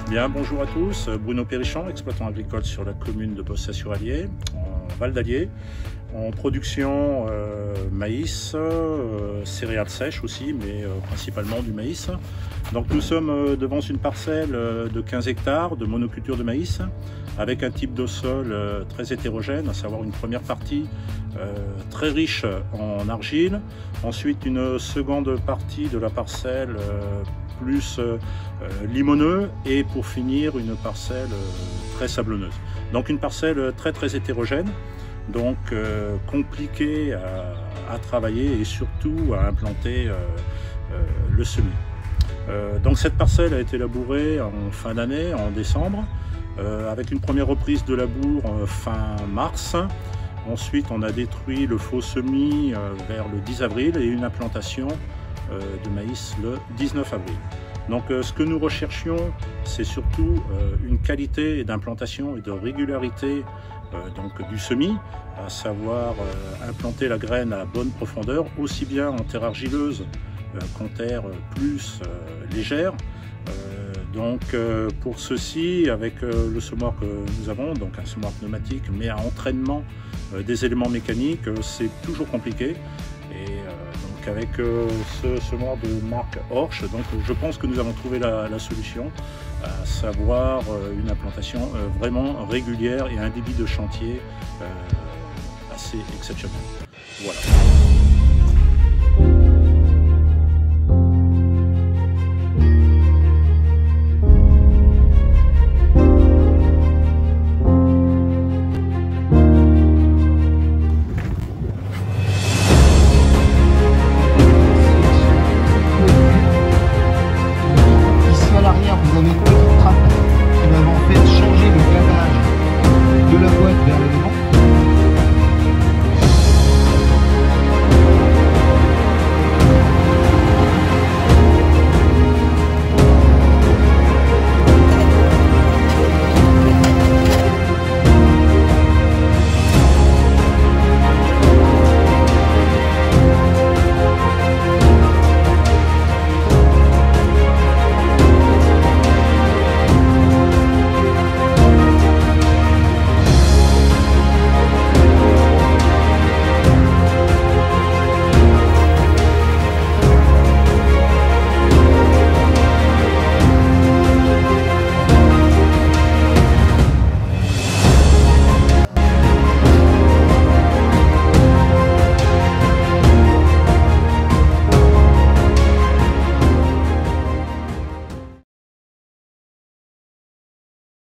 Bien, bonjour à tous, Bruno Périchon, exploitant agricole sur la commune de Bossat-sur-Allier, en Val d'Allier, en production maïs, céréales sèches aussi, mais principalement du maïs. Donc nous sommes devant une parcelle de 15 hectares de monoculture de maïs, avec un type de sol très hétérogène, à savoir une première partie très riche en argile, ensuite une seconde partie de la parcelle plus limoneux, et pour finir une parcelle très sablonneuse. Donc une parcelle très hétérogène, donc compliquée à travailler et surtout à implanter le semis. Donc cette parcelle a été labourée en fin d'année, en décembre, avec une première reprise de labour fin mars. Ensuite on a détruit le faux semis vers le 10 avril et une implantation de maïs le 19 avril. Donc ce que nous recherchions, c'est surtout une qualité d'implantation et de régularité du semis, à savoir implanter la graine à la bonne profondeur, aussi bien en terre argileuse qu'en terre plus légère. Pour ceci, avec le semoir que nous avons, donc un semoir pneumatique, mais à entraînement des éléments mécaniques, c'est toujours compliqué. Et avec ce semoir de marque Horsch, donc je pense que nous avons trouvé la solution, à savoir une implantation vraiment régulière et un débit de chantier assez exceptionnel. Voilà.